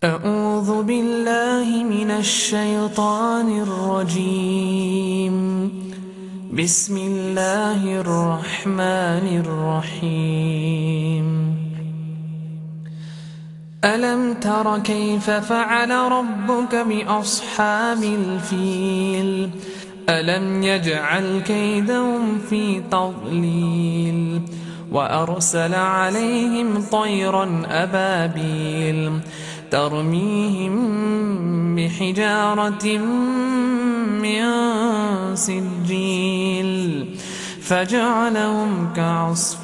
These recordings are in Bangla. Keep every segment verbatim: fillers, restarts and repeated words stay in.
أعوذ بالله من الشيطان الرجيم بسم الله الرحمن الرحيم ألم تر كيف فعل ربك بأصحاب الفيل ألم يجعل كيدهم في تضليل وأرسل عليهم طيرا أبابيل ترميهم بحجارة من سجيل فجعلهم كعصف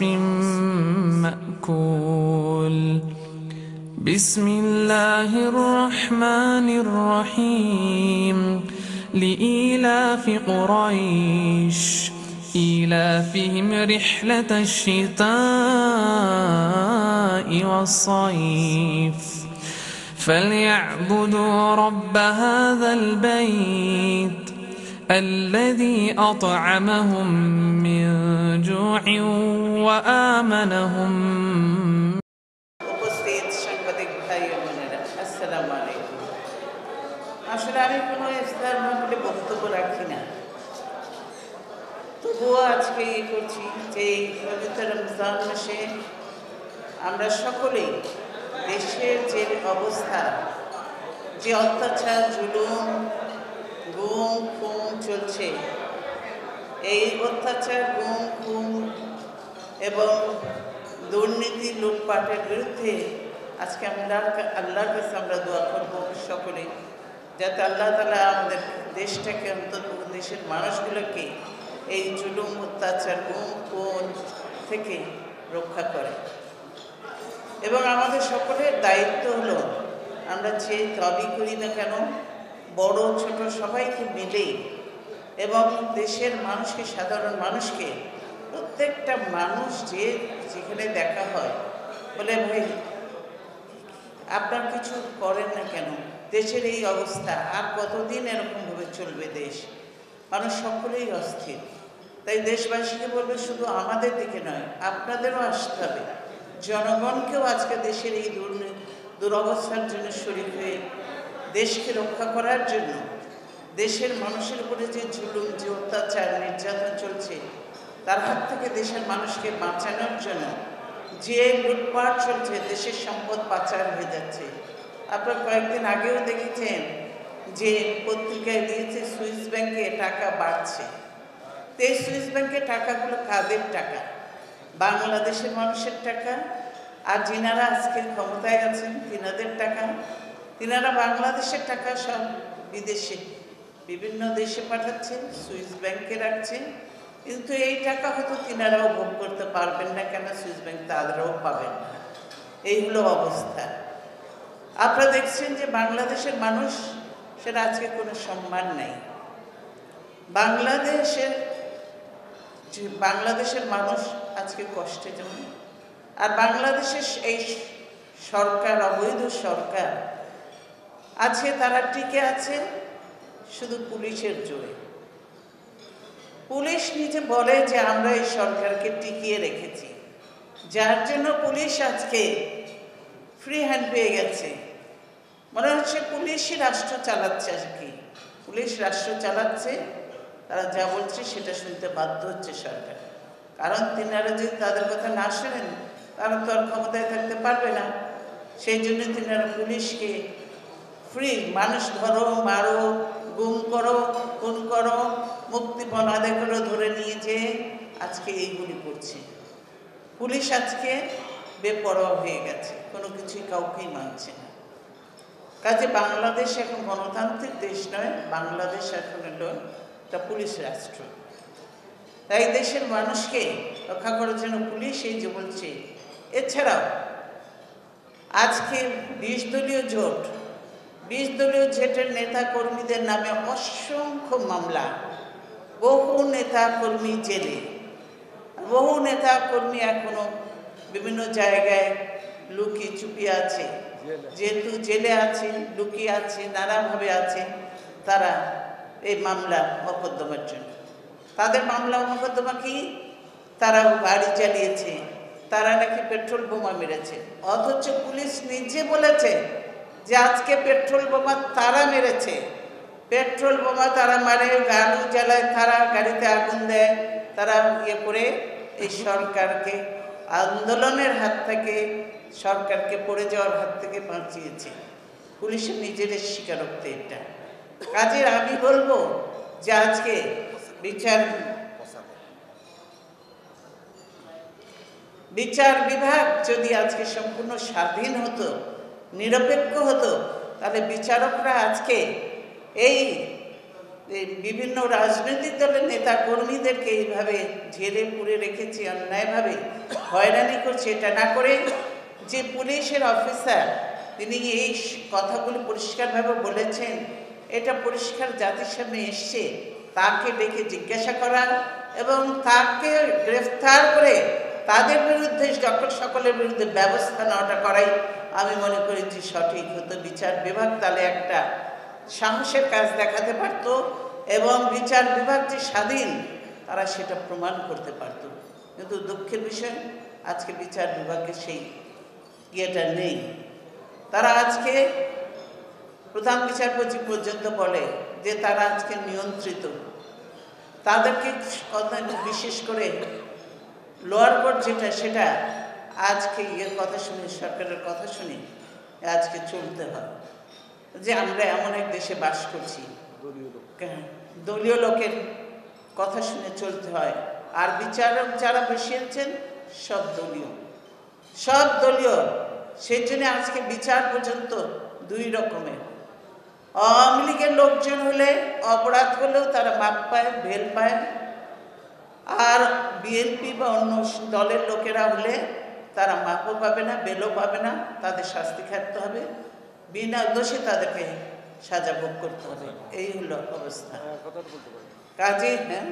مأكول بسم الله الرحمن الرحيم لإيلاف قريش إيلافهم رحلة الشتاء والصيف فليعبدوا رب هذا البيت الذي أطعمهم من جوع وآمنهم উপস্থিত সাংবাদিক ভাই ও বোনেরা, আসসালামু আলাইকুম। আসলে আমি কোনো ইফতার মাহফিলে বক্তব্য রাখি না, তবুও আজকে এই করছি যে এই পবিত্র রমজান মাসে আমরা সকলেই দেশের যে অবস্থা, যে অত্যাচার, জুলুম, গুম খুন চলছে, এই অত্যাচার, গুম খুন এবং দুর্নীতি, লুটপাটের বিরুদ্ধে আজকে আমরা আল্লাহর কাছে আমরা দোয়া করব সকলে, যাতে আল্লাহ তাআলা আমাদের দেশটাকে, অন্তত দেশের মানুষগুলোকে এই জুলুম, অত্যাচার, গুম খুন থেকে রক্ষা করে। এবং আমাদের সকলের দায়িত্ব হলো, আমরা যে দাবি করি না কেন, বড় ছোট সবাইকে মিলে এবং দেশের মানুষকে, সাধারণ মানুষকে, প্রত্যেকটা মানুষ যে যেখানে দেখা হয় বলে, ভাই আপনার কিছু করেন না কেন, দেশের এই অবস্থা আর কতদিন এরকমভাবে চলবে দেশ, মানুষ সকলেই অস্থির। তাই দেশবাসীকে বলবে, শুধু আমাদের দিকে নয়, আপনাদেরও আসতে হবে, জনগণকেও আজকে দেশের এই দুরবস্থার জন্য শরীক হয়ে দেশকে রক্ষা করার জন্য, দেশের মানুষের উপরে যে জুলুম, যে অত্যাচার, নির্যাতন চলছে তার হাত থেকে দেশের মানুষকে বাঁচানোর জন্য, যে লুটপাট চলছে, দেশের সম্পদ পাচার হয়ে যাচ্ছে। আপনারা কয়েকদিন আগেও দেখেছেন যে পত্রিকায় দিয়েছে সুইস ব্যাংকে টাকা বাড়ছে। তো এই সুইস ব্যাংকের টাকাগুলো কাদের টাকা? বাংলাদেশের মানুষের টাকা। আর যিনারা আজকে ক্ষমতায় আছেন তিনাদের টাকা। তিনারা বাংলাদেশের টাকা সব বিদেশে, বিভিন্ন দেশে পাঠাচ্ছেন, সুইস ব্যাংকে রাখছেন, কিন্তু এই টাকা হয়তো তিনারাও ভোগ করতে পারবেন না, কেন সুইস ব্যাংক তাদেরও পাবেন না। এই হলো অবস্থা। আপনারা দেখছেন যে বাংলাদেশের মানুষ, সেটা আজকে কোনো সম্মান নেই। বাংলাদেশের বাংলাদেশের মানুষ আজকে কষ্টে জমে। আর বাংলাদেশের এই সরকার, অবৈধ সরকার, আছে তারা টিকে আছে শুধু পুলিশের জোরে। পুলিশ নিজে বলে যে আমরা এই সরকারকে টিকিয়ে রেখেছি, যার জন্য পুলিশ আজকে ফ্রি হ্যান্ড পেয়ে গেছে। মনে হচ্ছে পুলিশই রাষ্ট্র চালাচ্ছে। আর কি পুলিশ রাষ্ট্র চালাচ্ছে, তারা যা বলছে সেটা শুনতে বাধ্য হচ্ছে সরকার। কারণ তিনারা যদি তাদের কথা না শোনেন, তারা তো আর ক্ষমতায় থাকতে পারবে না। সেই জন্য তিনারা পুলিশকে ফ্রি, মানুষ ধরো, মারো, গুম করো, খুন করো, মুক্তিপণ আদায় করে ধরে নিয়ে যেয়ে আজকে এইগুলি করছে। পুলিশ আজকে বেপরোয়া হয়ে গেছে, কোনো কিছুই কাউকেই মানছে না। কাজে বাংলাদেশ এখন গণতান্ত্রিক দেশ নয়, বাংলাদেশ এখন হলো একটা পুলিশ রাষ্ট্র। তাই দেশের মানুষকে রক্ষা করার জন্য পুলিশ এই যে বলছে। এছাড়াও আজকে বিশ দলীয় জোট, বিশ দলীয় জোটের নেতা কর্মীদের নামে অসংখ্য মামলা, বহু নেতা কর্মী জেলে, বহু নেতা কর্মী এখনো বিভিন্ন জায়গায় লুকিয়ে চুপিয়ে আছে। যেহেতু জেলে আছে, লুকিয়ে আছে, নানাভাবে আছে, তারা এই মামলা মোকদ্দমার জন্য, তাদের মামলা মোকদ্দমা কি, তারা গাড়ি চালিয়েছে, তারা নাকি পেট্রোল বোমা মেরেছে। অথচ পুলিশ নিজে বলেছে যে আজকে পেট্রোল বোমা তারা মেরেছে, পেট্রোল বোমা তারা মারে, আগুন জ্বালায়, তারা গাড়িতে আগুন দেয়, তারা ইয়ে করে এই সরকারকে আন্দোলনের হাত থেকে, সরকারকে পড়ে যাওয়ার হাত থেকে বাঁচিয়েছে। পুলিশের নিজের স্বীকারোক্তি এটা। কাজের আমি বলবো যে আজকে বিচার বিচার বিভাগ যদি আজকে সম্পূর্ণ স্বাধীন হতো, নিরপেক্ষ হতো, তাহলে বিচারকরা আজকে এই বিভিন্ন রাজনৈতিক দলের নেতা কর্মীদেরকে এইভাবে ঝেড়ে পুড়ে রেখেছে, অন্যায়ভাবে হয়রানি করছে, এটা না করে যে পুলিশের অফিসার তিনি এই কথাগুলো পরিষ্কারভাবে বলেছেন, এটা পরিষ্কার জাতির সামনে এসছে, তাকে ডেকে জিজ্ঞাসা করা এবং তাকে গ্রেফতার করে তাদের বিরুদ্ধে সকল সকলের বিরুদ্ধে ব্যবস্থা নেওয়াটা করাই আমি মনে করি যে সঠিক হতো। বিচার বিভাগ তাহলে একটা সাহসের কাজ দেখাতে পারত এবং বিচার বিভাগ যে স্বাধীন তারা সেটা প্রমাণ করতে পারত। কিন্তু দুঃখের বিষয় আজকে বিচার বিভাগের সেই ইয়েটা নেই। তারা আজকে প্রধান বিচারপতি পর্যন্ত বলে যে তারা আজকে নিয়ন্ত্রিত। তাদেরকে বিশেষ করে লোয়ার কোর্ট যেটা, সেটা আজকে ইয়ের কথা শুনে, সরকারের কথা শুনে আজকে চলতে হয় যে আমরা এমন এক দেশে বাস করছি, দলীয় লোকের কথা শুনে চলতে হয়। আর বিচারক যারা বসিয়েছেন সব দলীয়, সব দলীয়। সেই জন্য আজকে বিচার পর্যন্ত দুই রকমের। আওয়ামী লীগের লোকজন হলে অপরাধ করলেও তারা মাপ পায়, ভেল পায়, আর বিএনপি বা অন্য দলের লোকেরা হলে তারা মাপও পাবে না, বেলও পাবে না, তাদের শাস্তি খাটতে হবে, বিনা দোষে তাদেরকে সাজা ভোগ করতে হবে। এই হলো অবস্থা। কাজে হ্যাঁ,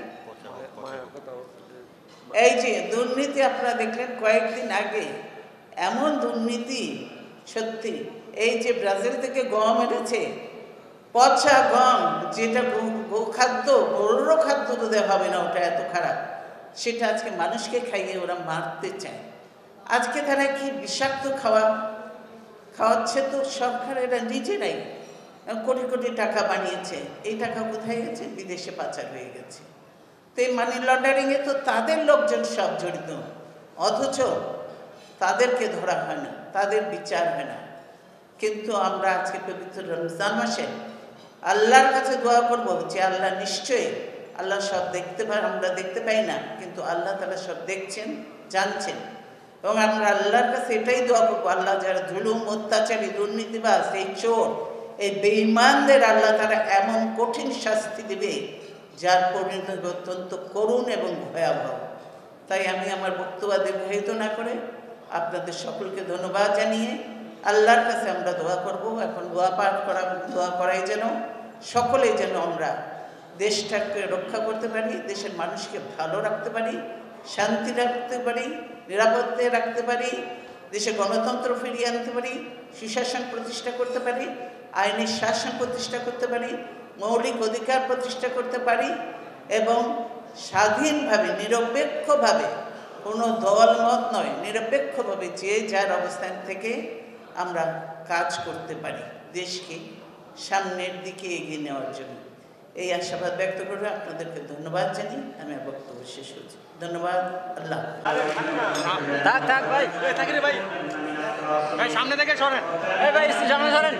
এই যে দুর্নীতি আপনারা দেখলেন কয়েকদিন আগে, এমন দুর্নীতি সত্যি। এই যে ব্রাজিল থেকে গম এনেছে, পচা গম, যেটা গোখাদ্য, গরুরও খাদ্য তো দেওয়া হবে না, ওটা এত খারাপ, সেটা আজকে মানুষকে খাইয়ে ওরা মারতে চায়। আজকে তারা কি বিষাক্ত খাওয়া খাওয়াচ্ছে, তো সরকার এরা নিজেরাই কোটি কোটি টাকা বানিয়েছে। এই টাকা কোথায় গেছে? বিদেশে পাচার হয়ে গেছে। তো এই মানি লন্ডারিংয়ে তো তাদের লোকজন সব জড়িত, অথচ তাদেরকে ধরা হয় না, তাদের বিচার হয় না। কিন্তু আমরা আজকে পবিত্র রমজান মাসে আল্লাহর কাছে দোয়া করবো যে আল্লাহ নিশ্চয়ই, আল্লাহ সব দেখতে পায়, আমরা দেখতে পাই না, কিন্তু আল্লাহ তাআলা সব দেখছেন, জানছেন। এবং আমরা আল্লাহর কাছে এটাই দোয়া করবো, আল্লাহ যারা জুলুম, অত্যাচারী, দুর্নীতিবাজ, এই চোর, এই বেঈমানদের আল্লাহ তারা এমন কঠিন শাস্তি দেবে যার পরিণতি অত্যন্ত করুণ এবং ভয়াবহ। তাই আমি আমার বক্তব্য দীর্ঘায়িত না করে আপনাদের সকলকে ধন্যবাদ জানিয়ে আল্লাহর কাছে আমরা দোয়া করব। এখন দোয়া পাঠ করা, দোয়া করাই যেন সকলেই যেন আমরা দেশটাকে রক্ষা করতে পারি, দেশের মানুষকে ভালো রাখতে পারি, শান্তি রাখতে পারি, নিরাপত্তা রাখতে পারি, দেশে গণতন্ত্র ফিরিয়ে আনতে পারি, সুশাসন প্রতিষ্ঠা করতে পারি, আইনের শাসন প্রতিষ্ঠা করতে পারি, মৌলিক অধিকার প্রতিষ্ঠা করতে পারি এবং স্বাধীনভাবে, নিরপেক্ষভাবে, কোনো দল মত নয়, নিরপেক্ষভাবে যে যার অবস্থান থেকে আমরা কাজ করতে পারি দেশকে সামনের দিকে এগিয়ে নেওয়ার জন্য। এই আশাবাদ ব্যক্ত করে আপনাদেরকে ধন্যবাদ জানিয়ে আমি বক্তব্য শেষ করছি। ধন্যবাদ। আল্লাহ থাক থাক ভাই, থাকি রে ভাই, ভাই সামনে থেকে সরেন, এই ভাই সামনে সরেন,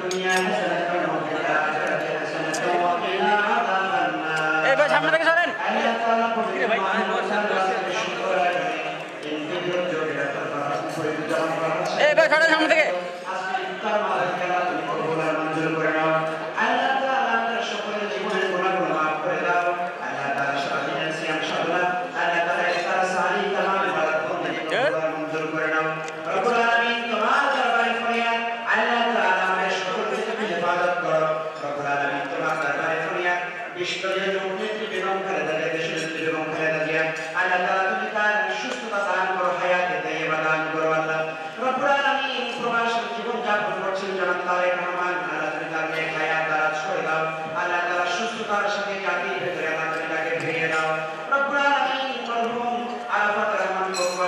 এই ভাই সামনে থেকে সরেন, ভাই এই ভাই সরেন সামনে থেকে।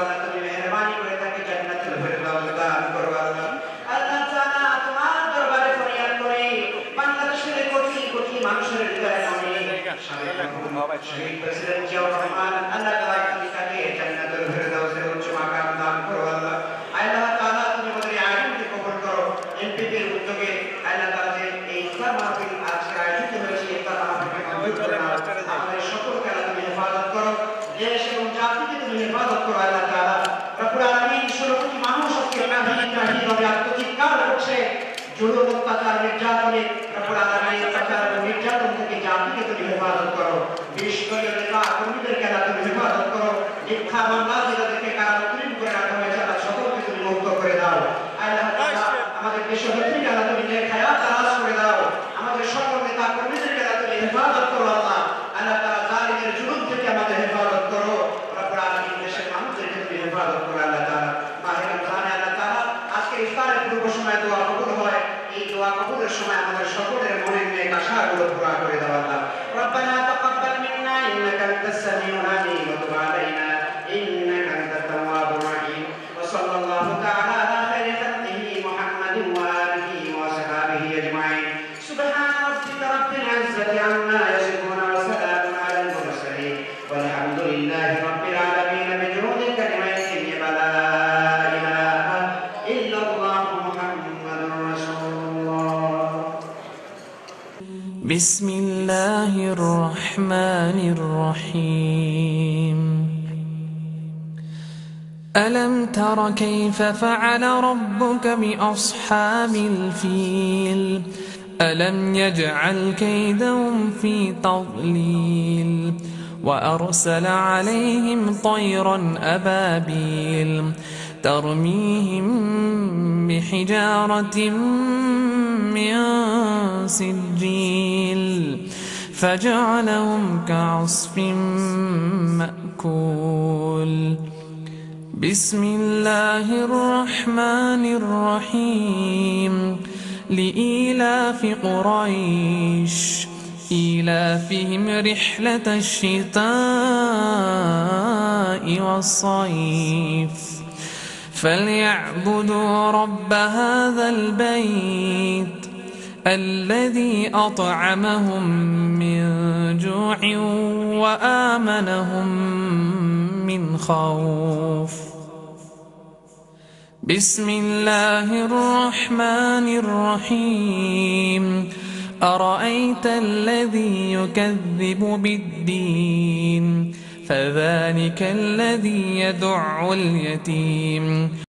আল্লাহ তাআলা তোমার দরবারে শহীদ প্রেসিডেন্ট জিয়াউর রহমান আল্লাহ তাআলা তাকে জান্নাতুল ফেরদাউসের উচ্চ মাকাম দান করো আল্লাহ। আল্লাহ তাআলা তুমি আমাদের এই আয়োজনকে কবুল করো। এমপিপির উদ্যোগে আল্লাহ তাআলা যে এই ইফতার মাহফিল আজকে আয়োজিত হয়েছে, ইফতার মাহফিলকে মঞ্জুর করে নাও। আমাদের সকলকে আল্লাহ তুমি হেফাজত করো, দেশ এবং জাতিকে তুমি হেফাজত করো আল্লাহ তাআলা। রব্বুল আলামিন ষোলো কোটি মানুষ আজকে নাহিদ আত্মচিৎকার করছে জুলুম অত্যাচার নির্যাতনে। রব্বুল আলামিন অত্যাচার ও নির্যাতন থেকে জাতিকে তুমি হেফাজত করো। বিশ্বজনীন নেতা কর্মীদেরকে আল্লাহ তুমি হেফাজত করো। মিথ্যা মামলা যাদেরকে কারাগারে করে রাখা হয়েছে আল্লাহ সকলকে তুমি মুক্ত করে দাও আল্লাহ তাআলা। আমাদের দেশনেত্রীকে আল্লাহ তুমি নেক হায়াত দারাজ করে দাও। আমাদের সকল নেতা কর্মীদেরকে আল্লাহ তুমি হেফাজত করো আল্লাহ। আল্লাহ তাআলা জালিমের জুলুম থেকে আমাদের হেফাজত করো। রব্বুল আলামিন দেশের মানুষদেরকে তুমি হেফাজত করো আল্লাহ তাআলা। মাহে রমজানে আল্লাহ তাআলা আজকে ইফতারের পূর্ব সময় দোয়া কবুল হয়। এই দোয়া কবুলের সময় আমাদের সকলের মনের নেক আশাগুলো পুরা করে দাও আল্লাহ। রব্বানা তাকাব্বাল মিন্না ইন্নাকা আনতাস সামিউল আলিম ওয়া তুব আলাইনা ইন্নাকা আনতাত তাওয়াবুর রহিম। ওয়া সাল্লাল্লাহু তাআলা আলা খাইরি খালকিহি মুহাম্মাদিন ওয়া আলিহি ওয়া সাহবিহি আজমাইন। সুবহানা রাব্বিকা রাব্বিল ইজ্জাতি আম্মা ইয়াসিফুন ওয়া সালামুন আলাল মুরসালিন ওয়ালহামদুলিল্লাহি রাব্বিল আলামিন। বিজুদি কালিমাতিহি লা ইলাহা ইল্লাল্লাহু মুহাম্মাদুর রাসূলুল্লাহ। بسم الله الرحمن الرحيم. ألم تر كيف فعل ربك بأصحاب الفيل ألم يجعل كيدهم في تضليل وأرسل عليهم طيرا أبابيل ترميهم بحجارة من سجيل فجعلهم كعصف مأكول. بسم الله الرحمن الرحيم. لإيلاف قريش إيلافهم رحلة الشتاء والصيف فليعبدوا رب هذا البيت الذي أطعمهم من جوع وآمنهم من خوف. بسم الله الرحمن الرحيم. أرأيت الذي يكذب بالدين فذلك الذي يدع اليتيم